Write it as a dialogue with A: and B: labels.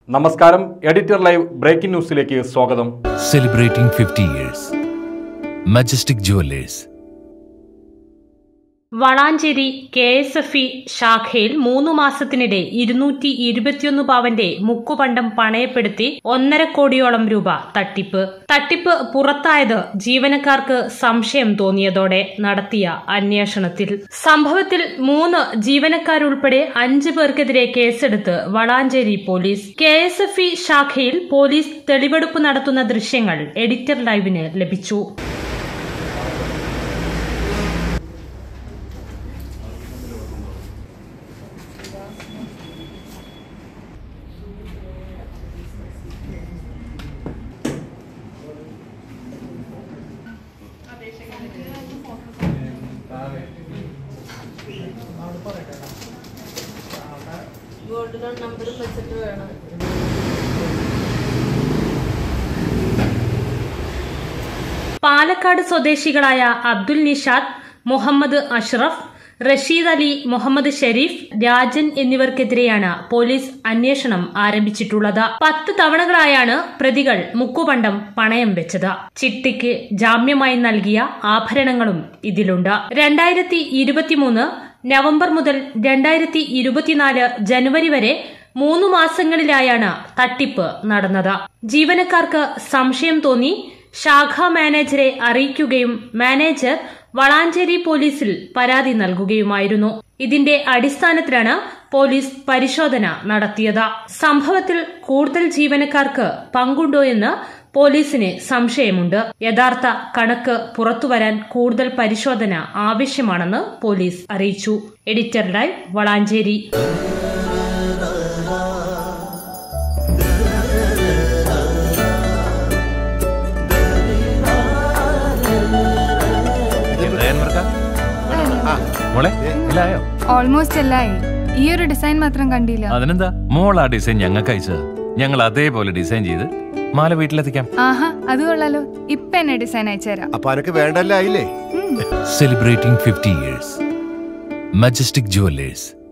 A: നമസ്കാരം, editor live breaking ന്യൂസിലേക്ക് സ്വാഗതം.
B: Celebrating 50 years. Majestic Jewelers.
C: Valanchery KSFE ശാഖയിൽ 3 മാസത്തിനിടെ 221 പവന്റെ മുക്കുപണ്ടം പണയപ്പെടുത്തി 1.5 കോടിയോളം രൂപ തട്ടിപ്പ് പുറത്തായത് ജീവനക്കാർക്ക് സംശയം തോന്നിയതോടെ നടത്തിയ അന്വേഷണത്തിൽ. സംഭവത്തിൽ 3 ജീവനക്കാരുൾപ്പെടെ 5 പേർക്കെതിരെ കേസെടുത്ത് വളാഞ്ചേരി പോലീസ്. KSFE ശാഖയിൽ പോലീസ് തെളിവെടുപ്പ് നടത്തുന്ന ദൃശ്യങ്ങൾ എഡിറ്റർ ലൈവിന് ലഭിച്ചു.
D: ഗോൾഡ് ലോൺ നമ്പറും വെച്ചിട്ട് വേണം.
C: പാലക്കാട് സ്വദേശികളായ അബ്ദുൽ നിഷാദ്, മുഹമ്മദ് അഷ്റഫ്, റഷീദ് അലി, മുഹമ്മദ് ഷെരീഫ്, രാജൻ എന്നിവർക്കെതിരെയാണ് പോലീസ് അന്വേഷണം ആരംഭിച്ചിട്ടുള്ളത്. 10 തവണകളായാണ് പ്രതികൾ മുക്കുപണ്ടം പണയം വെച്ചത്. ചിട്ടിക്ക് ജാമ്യമായി നൽകിയ ആഭരണങ്ങളും ഇതിലുണ്ട്. 2023 നവംബർ മുതൽ 2024 ജനുവരി വരെ 3 മാസങ്ങളിലായാണ് തട്ടിപ്പ് നടന്നത്. ജീവനക്കാർക്ക് സംശയം തോന്നി ശാഖാ മാനേജരെ അറിയിക്കുകയും മാനേജർ വളാഞ്ചേരി പോലീസിൽ പരാതി നൽകുകയുമായിരുന്നു. ഇതിന്റെ അടിസ്ഥാനത്തിലാണ് പോലീസ് പരിശോധന നടത്തിയത്. സംഭവത്തിൽ കൂടുതൽ ജീവനക്കാർക്ക് പങ്കുണ്ടോയെന്ന് പോലീസിന് സംശയമുണ്ട്. യഥാർത്ഥ കണക്ക് പുറത്തുവരാൻ കൂടുതൽ പരിശോധന ആവശ്യമാണെന്ന് പോലീസ് അറിയിച്ചു. Editor live, Valanchery.
E: ഓൾമോസ്റ്റ് എല്ലായി. ഈ ഒരു ഡിസൈൻ മാത്രം കണ്ടില്ല.
B: അതിനെന്താ, മോൾ ആ ഡിസൈൻ ഞങ്ങൾക്ക് അയച്ചത്. ഞങ്ങൾ അതേപോലെ ഡിസൈൻ ചെയ്ത് മാല വീട്ടിലെത്തിക്കാം.
E: ആഹാ, അത് കൊള്ളാലോ. ഇപ്പൊ എന്നെ ഡിസൈൻ അയച്ചുതരാം.
F: അപ്പൊ അനക്ക് വേണ്ടല്ലേ?
B: Celebrating 50 years. Majestic Jewelers.